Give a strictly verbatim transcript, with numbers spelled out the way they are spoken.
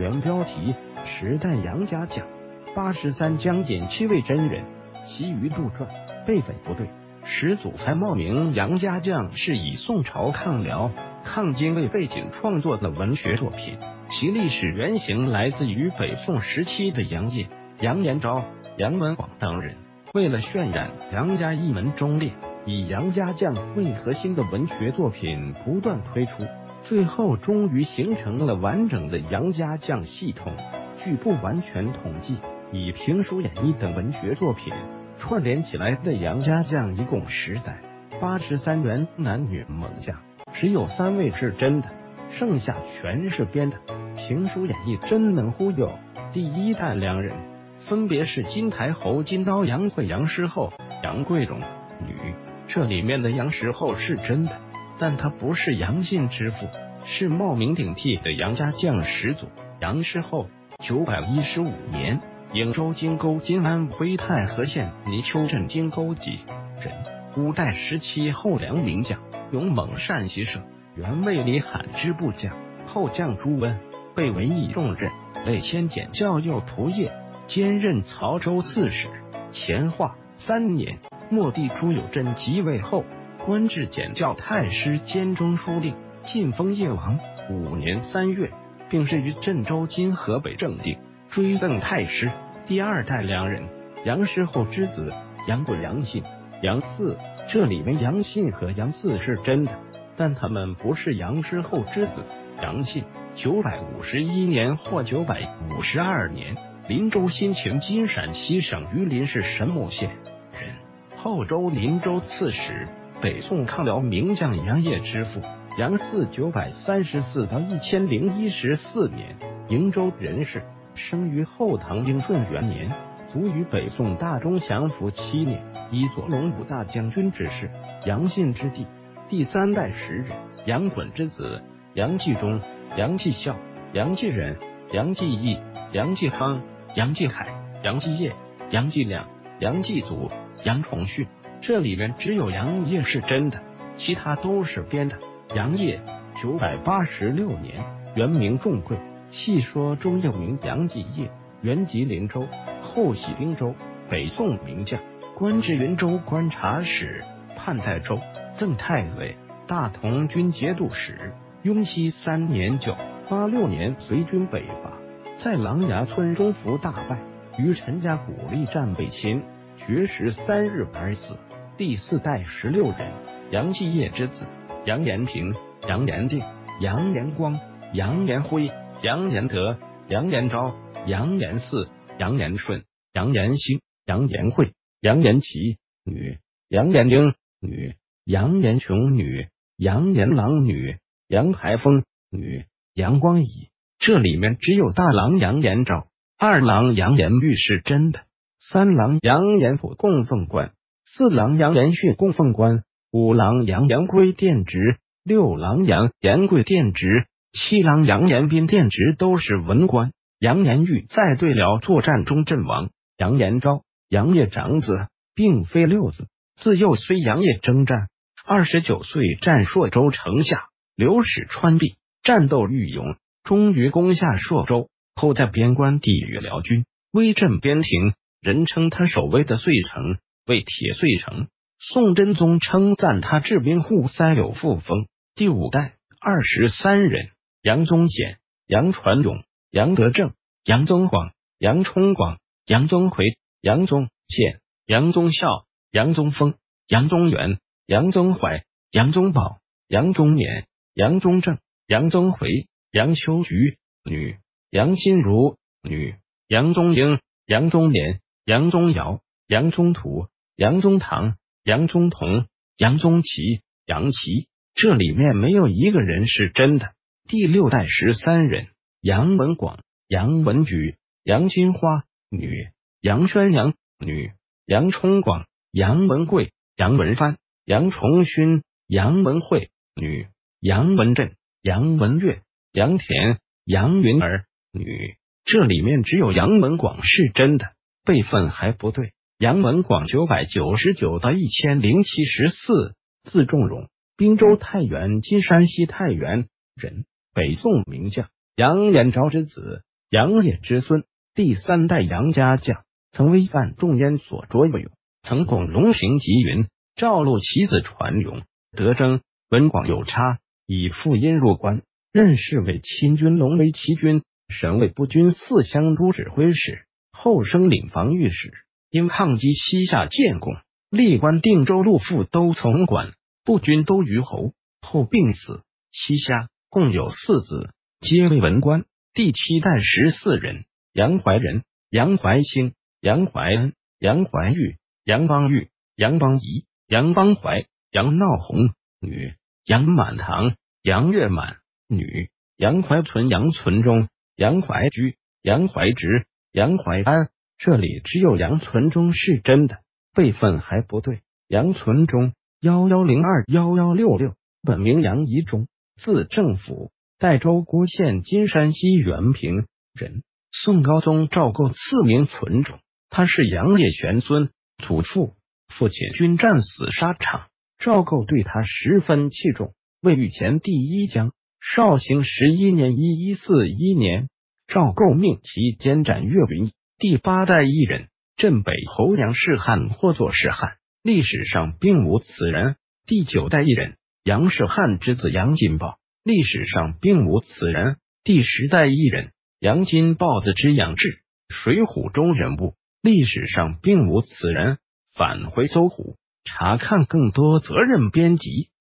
原标题：时代杨家将。八十三将引七位真人，其余杜撰。辈分不对，始祖才茂名杨家将是以宋朝抗辽、抗金为背景创作的文学作品，其历史原型来自于北宋时期的杨业、杨延昭、杨文广等人。为了渲染杨家一门忠烈，以杨家将为核心的文学作品不断推出，最后终于形成了完整的杨家将系统。据不完全统计，以评书演义等文学作品串联起来的杨家将一共十代，八十三员男女猛将，只有三位是真的，剩下全是编的。评书演义真能忽悠。第一代两人分别是金台侯金刀杨惠、杨师厚、杨贵荣女。这里面的杨师厚是真的，但他不是杨信之父，是冒名顶替的杨家将始祖。杨师厚九百一十五年，颍州金沟金安徽太和县泥丘镇金沟集人。五代时期后梁名将，勇猛善骑射，原卫里罕之部将，后将朱温，被委以重任，累迁检校右仆射，兼任曹州刺史。乾化三年，末帝朱友贞即位后，官至检校太师兼中书令，晋封叶王。五年三月，并仕于镇州今河北正定，追赠太师。第二代两人，杨师厚之子杨贵、杨信、杨嗣。这里面杨信和杨嗣是真的，但他们不是杨师厚之子。杨信九百五十一年或九百五十二年，临州新秦今陕西省榆林市神木县人，后州临州刺史，北宋抗辽名将杨业之父。杨嗣九百三十四到一千零一十四年，瀛州人士，生于后唐英顺元年，卒于北宋大中祥符七年，以左龙武大将军之事，杨信之弟。第三代时人，杨衮之子，杨继忠、杨继孝、杨继仁、杨继义、杨继康、杨继海、杨继业、杨继亮、杨继祖、杨崇训。这里面只有杨业是真的，其他都是编的。杨业九百八十六年，原名仲贵，戏说中又名杨继业，原籍临州，后徙汀州，北宋名将，官至云州观察使、判代州、赠太尉、大同军节度使。雍熙三年九八六年随军北伐，在琅琊村中伏大败，于陈家鼓励战被擒，绝食三日而死。第四代十六人，杨继业之子，杨延平、杨延定、杨延光、杨延辉、杨延德、杨延昭、杨延嗣、杨延顺、杨延兴、杨延惠、杨延琪女、杨延英女、杨延琼女、杨延郎女、杨排风女、杨光仪。这里面只有大郎杨延昭、二郎杨延玉是真的，三郎杨延甫供奉官，四郎杨延训供奉官，五郎杨延圭殿直，六郎杨延贵殿直，七郎杨延斌殿直都是文官。杨延玉在对辽作战中阵亡。杨延昭，杨业长子，并非六子，自幼随杨业征战，二十九岁战朔州城下，流矢穿壁，战斗愈勇，终于攻下朔州，后在边关抵御辽军，威震边庭，人称他守卫的遂城为铁遂城。宋真宗称赞他治兵护塞有副风。第五代二十三人，杨宗简、杨传勇、杨德正、杨宗广、杨冲广、杨宗奎、杨宗宪、杨宗孝、杨宗丰、杨宗元、杨宗怀、杨宗保、杨宗勉、杨宗正、杨宗回、杨秋菊女、杨新如女、杨宗英、杨宗廉、杨宗尧、杨宗图、杨宗堂、杨宗同、杨宗奇、杨琦。这里面没有一个人是真的。第六代十三人，杨文广、杨文举、杨金花女、杨宣阳女、杨冲广、杨文贵、杨文帆、杨崇勋、杨文惠女、杨文振、杨文月、杨田、杨云儿女。这里面只有杨文广是真的，辈分还不对。杨文广九百九十九到一千零七十四，字仲荣，滨州太原今山西太原人，北宋名将，杨延昭之子， 杨烈之孙，第三代杨家将，曾威犯众燕所卓有，曾拱龙行吉云，赵陆其子传勇，得征文广有差，以父阴入关，任侍卫亲军龙威骑军、神卫步军四乡都指挥使，后升领防御使。因抗击西夏建功，历官定州路副都从管，步军都虞侯，后病死。西夏共有四子，皆为文官。第七代十四人：杨怀仁、杨怀兴、杨怀恩、杨怀玉、杨邦玉、杨邦仪、杨邦怀、杨闹红，女；杨满堂、杨月满，女；杨怀存、杨存忠、杨怀居、杨怀直、杨怀安。这里只有杨存忠是真的，辈分还不对。杨存忠一一零二一一六六，本名杨宜忠，字正府，代州郭县今山西原平人。宋高宗赵构赐名存忠，他是杨烈玄孙，祖父、父亲均战死沙场，赵构对他十分器重。魏御前第一将，绍兴十一年一一四一年，赵构命其监斩岳云。第八代一人，镇北侯杨世汉或作世汉，历史上并无此人。第九代一人，杨世汉之子杨金豹，历史上并无此人。第十代一人，杨金豹子之杨志，水浒中人物，历史上并无此人。返回搜狐，查看更多责任编辑。